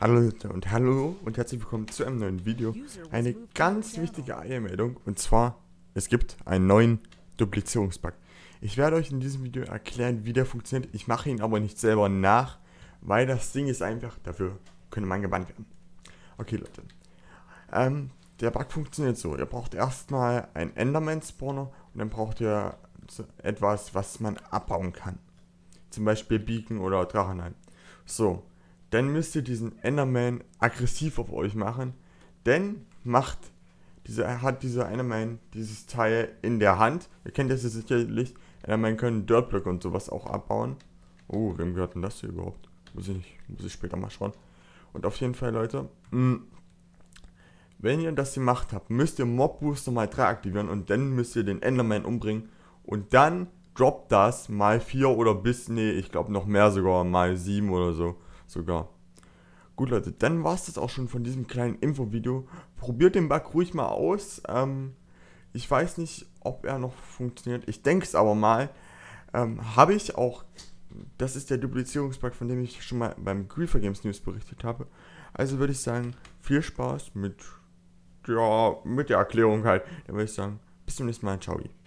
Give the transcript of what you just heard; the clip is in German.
Hallo Leute und hallo und herzlich willkommen zu einem neuen Video. Eine ganz wichtige Eilmeldung und zwar, es gibt einen neuen Duplizierungsbug. Ich werde euch in diesem Video erklären, wie der funktioniert. Ich mache ihn aber nicht selber nach, weil das Ding ist einfach, dafür könnte man gebannt werden. Okay Leute, der Bug funktioniert so. Ihr braucht erstmal einen Enderman-Spawner und dann braucht ihr etwas, was man abbauen kann. Zum Beispiel Beacon oder Drachenheim. So. Dann müsst ihr diesen Enderman aggressiv auf euch machen. Denn hat dieser Enderman dieses Teil in der Hand. Ihr kennt das ja sicherlich. Enderman können Dirtblock und sowas auch abbauen. Oh, wem gehört denn das hier überhaupt? Muss ich später mal schauen. Und auf jeden Fall, Leute, wenn ihr das gemacht habt, müsst ihr Mob Booster mal 3 aktivieren und dann müsst ihr den Enderman umbringen. Und dann droppt das mal 4 oder ich glaube noch mehr sogar, mal 7 oder so. Sogar. Gut Leute, dann war es das auch schon von diesem kleinen Infovideo. Probiert den Bug ruhig mal aus. Ich weiß nicht, ob er noch funktioniert. Ich denke es aber mal. Habe ich auch. Das ist der Duplizierungsbug, von dem ich schon mal beim Griefer Games News berichtet habe. Also würde ich sagen, viel Spaß mit der Erklärung halt. Dann würde ich sagen, bis zum nächsten Mal. Ciao.